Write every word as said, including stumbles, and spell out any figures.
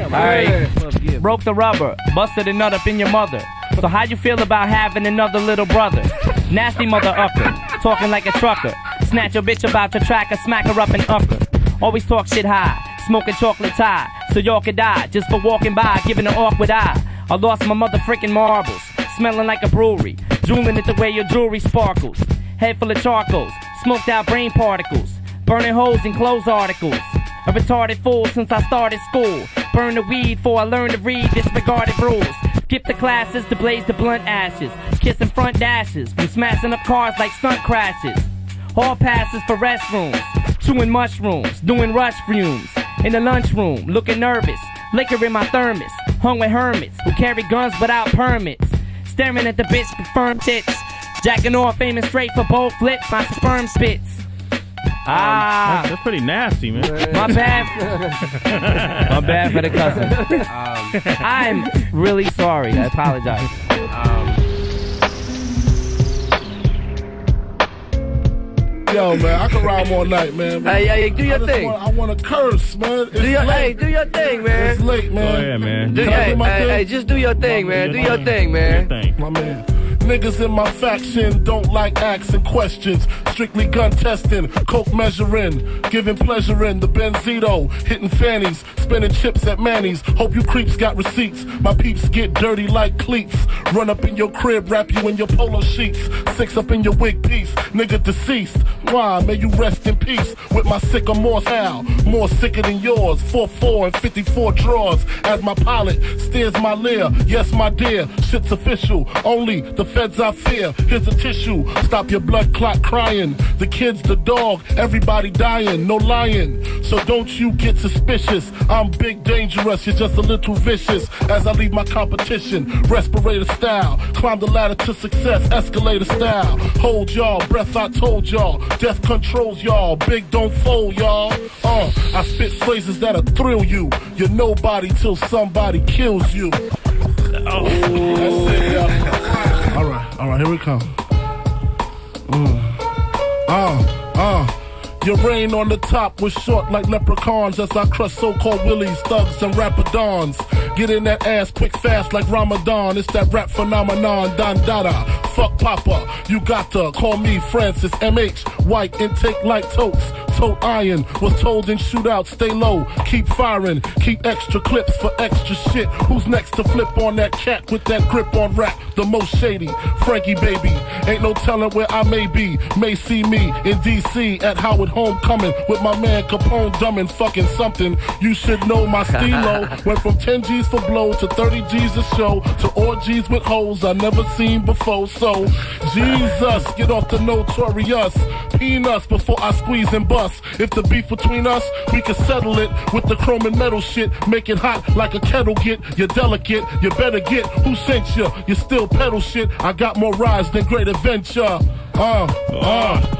Alright, broke the rubber, busted a nut up in your mother. So how you feel about having another little brother? Nasty mother upper, talking like a trucker. Snatch your bitch about your tracker, smack her up and up her. Always talk shit high, smoking chocolate tie, so y'all could die just for walking by, giving an awkward eye. I lost my mother freaking marbles, smelling like a brewery, drooling at the way your jewelry sparkles. Head full of charcoals, smoked out brain particles, burning holes in clothes articles. A retarded fool since I started school. Burn the weed before I learned to read disregarded rules. Skip the classes to blaze the blunt ashes. Kissing front dashes from smashing up cars like stunt crashes. Hall passes for restrooms. Chewing mushrooms, doing rush fumes. In the lunchroom, looking nervous. Liquor in my thermos. Hung with hermits who carry guns without permits. Staring at the bitch with firm tits. Jacking off, aiming straight for both flips. My sperm spits. Ah, that's, that's pretty nasty, man. My bad. My bad for the cousin. Um, I'm really sorry. I apologize. Um, Yo, man, I can rhyme all night, man. Hey, hey, hey, do your I thing. Wanna, I want to curse, man. It's do your, late. hey, do your thing, man. It's late, man. Oh, yeah, man. Do, hey, hey, hey, just do your thing, man. Do your thing, man. Do your thing. My man. Niggas in my faction don't like asking questions. Strictly gun testing, coke measuring, giving pleasure in the Benzito, hitting fannies, spinning chips at Manny's. Hope you creeps got receipts. My peeps get dirty like cleats. Run up in your crib, wrap you in your polo sheets. Six up in your wig piece, nigga deceased. Why? May you rest in peace with my sycamore style. More sicker than yours. four four and fifty-four drawers. As my pilot steers my leer. Yes, my dear, shit's official. Only the feds I fear. Here's a tissue. Stop your blood clot crying. The kids, the dog, everybody dying. No lying. So don't you get suspicious. I'm big dangerous. You're just a little vicious. As I leave my competition. Respirator style. Climb the ladder to success. Escalator style. Hold y'all. Breath I told y'all. Death controls y'all. Big don't fold y'all. Uh, I spit phrases that'll thrill you. You're nobody till somebody kills you. Oh, that's it, y'all. All right, all right, here we come. Mm. Uh, uh. Your reign on the top was short like leprechauns as I crush so-called willies, thugs, and rapadons. Get in that ass quick, fast like Ramadan. It's that rap phenomenon, Don Dada. Fuck Papa, you got to call me Francis M H. White intake like totes. Tote iron was told in shootout, stay low, keep firing, keep extra clips for extra shit. Who's next to flip on that cat with that grip on rap? The most shady, Frankie baby. Ain't no telling where I may be. May see me in D C at Howard Homecoming with my man Capone dumbing fucking something. You should know my stilo went from ten G's for blow to thirty G's a show to orgies with hoes I never seen before. So Jesus, get off the notorious peanuts before I squeeze and bust. If the beef between us, we can settle it with the chrome and metal shit. Make it hot like a kettle get. You're delicate, you better get who sent you. You still pedal shit. I got more rides than Great Adventure. Uh, uh.